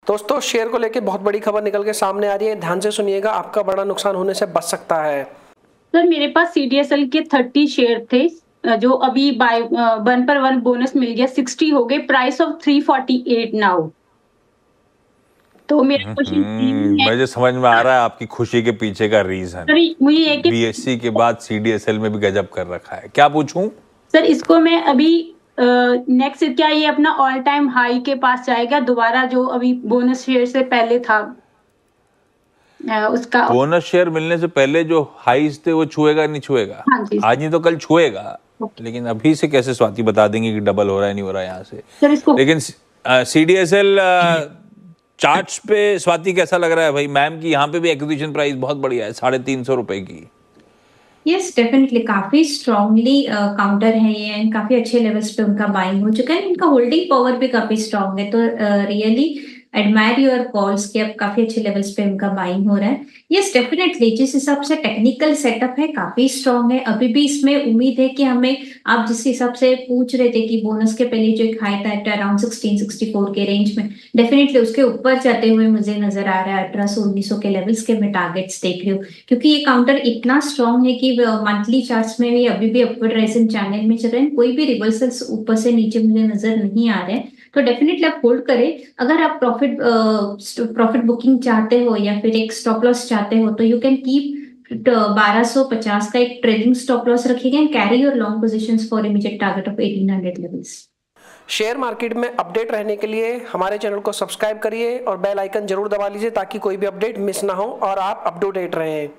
दोस्तों शेयर को लेके बहुत बड़ी खबर निकल के सामने आ रही है, ध्यान से सुनिएगा, आपका बड़ा नुकसान होने से बच सकता है। सर मेरे पास सीडीएसएल के 30 शेयर थे, जो अभी बाय 1 पर 1 बोनस मिल गया, 60 हो गए, प्राइस ऑफ 348 नाउ। तो मेरा क्वेश्चन यही है। मुझे समझ में आ रहा है आपकी खुशी के पीछे का रीजन। सर मुझे है कि बीएससी के बाद सीडीएसएल में भी गजब कर रखा है, क्या पूछूं? सर इसको मैं अभी नेक्स्ट क्या ये अपना ऑल टाइम हाई के पास जाएगा दोबारा, जो अभी बोनस शेयर से पहले था उसका? बोनस शेयर मिलने से पहले जो हाईज थे वो छुएगा नहीं छुएगा? हाँ जी आज नहीं तो कल छुएगा, ओके। लेकिन अभी से कैसे स्वाति बता देंगे कि डबल हो रहा है नहीं हो रहा है यहाँ से? सर इसको लेकिन सीडीएसएल चार्ट्स पे स्वाति कैसा लग रहा है भाई? मैम की यहाँ पे भी एक्विजिशन प्राइस बहुत बढ़िया है, 350 रुपए की। यस डेफिनेटली काफी स्ट्रांगली काउंटर है ये एंड काफी अच्छे लेवल्स पे उनका बाइंग हो चुका है। इनका होल्डिंग पावर भी काफी स्ट्रांग है, तो रियली एडमायर योर कॉल्स कि अब काफी अच्छे लेवल्स पे उनका बाइंग हो रहा है। यस डेफिनेटली जिस हिसाब से टेक्निकल सेटअप है काफी स्ट्रांग है। अभी भी इसमें उम्मीद है कि हमें, आप जिस हिसाब से पूछ रहे थे कि बोनस के पहले जो एक हाई था अराउंड 1664 के रेंज में, डेफिनेटली उसके ऊपर जाते हुए मुझे नजर आ रहा है। 1800-1900 के लेवल्स के मैं टारगेट्स देख रही हूँ, क्योंकि ये काउंटर इतना स्ट्रांग है कि मंथली चार्ट्स में भी अभी भी अपवर्ड राइजिंग चैनल में चल रहे हैं, कोई भी रिवर्सल्स ऊपर से नीचे मुझे नजर नहीं आ रहे हैं। तो डेफिनेटली आप होल्ड करें। अगर आप प्रॉफिट बुकिंग चाहते हो या फिर एक स्टॉप लॉस चाहते हो तो यू कैन कीप 1250 का एक ट्रेलिंग स्टॉप लॉस रखिएगा and carry your long positions for immediate target of 1800 levels. Share market में अपडेट रहने के लिए हमारे चैनल को सब्सक्राइब करिए और बेल आइकन जरूर दबा लीजिए ताकि कोई भी अपडेट मिस ना हो और आप अप टू डेट रहें।